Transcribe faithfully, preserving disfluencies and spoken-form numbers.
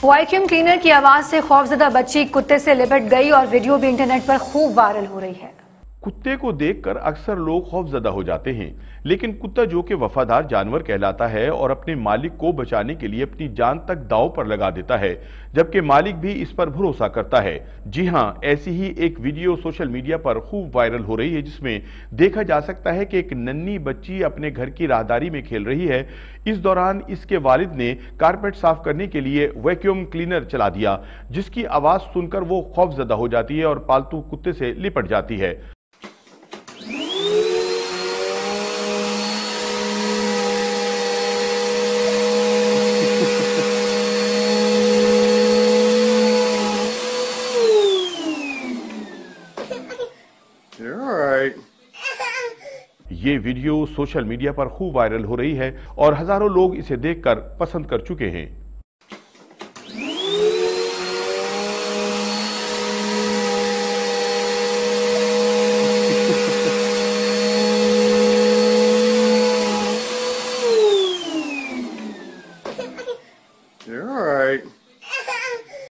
Vacuum cleaner की आवाज से खौफजदा बच्ची कुत्ते से लिपट गई और वीडियो भी इंटरनेट पर खूब वायरल हो रही है। कुत्ते को देखकर अक्सर लोग खौफजदा हो जाते हैं, लेकिन कुत्ता जो कि वफादार जानवर कहलाता है और अपने मालिक को बचाने के लिए अपनी जान तक दांव पर लगा देता है, जबकि मालिक भी इस पर भरोसा करता है। जी हां, ऐसी ही एक वीडियो सोशल मीडिया पर खूब वायरल हो रही है, जिसमें देखा जा सकता है कि एक नन्ही बच्ची अपने घर की राहदारी में खेल रही है। इस दौरान इसके वालिद ने कारपेट साफ करने के लिए वैक्यूम क्लीनर चला दिया, जिसकी आवाज सुनकर वो खौफजदा हो जाती है और पालतू कुत्ते से लिपट जाती है। You're all right. ये वीडियो सोशल मीडिया पर खूब वायरल हो रही है और हजारों लोग इसे देखकर पसंद कर चुके हैं। You're all right.